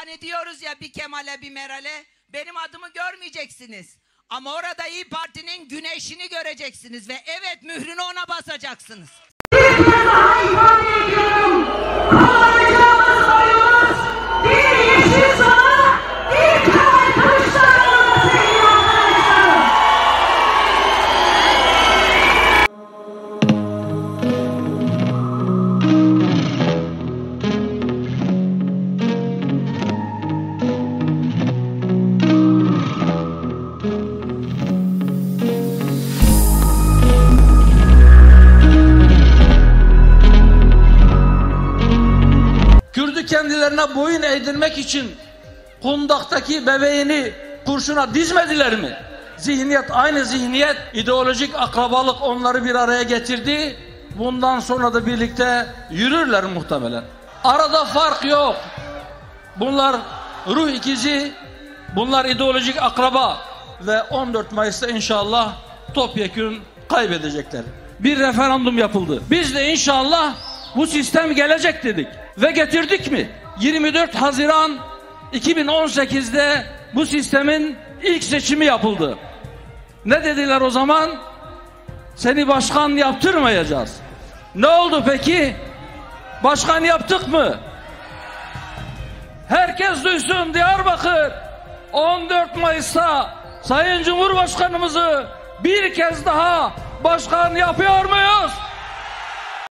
Hani diyoruz ya bir Kemal'e bir Meral'e, benim adımı görmeyeceksiniz. Ama orada İYİ Parti'nin güneşini göreceksiniz ve evet, mührünü ona basacaksınız. Kendilerine boyun eğdirmek için kundaktaki bebeğini kurşuna dizmediler mi? Zihniyet, aynı zihniyet, ideolojik akrabalık onları bir araya getirdi. Bundan sonra da birlikte yürürler muhtemelen. Arada fark yok. Bunlar ruh ikizi, bunlar ideolojik akraba ve 14 Mayıs'ta inşallah topyekün kaybedecekler. Bir referandum yapıldı. Biz de inşallah bu sistem gelecek dedik. Ve getirdik mi? 24 Haziran 2018'de bu sistemin ilk seçimi yapıldı. Ne dediler o zaman? Seni başkan yaptırmayacağız. Ne oldu peki? Başkan yaptık mı? Herkes duysun, Diyarbakır 14 Mayıs'ta Sayın Cumhurbaşkanımızı bir kez daha başkan yapıyor muyuz?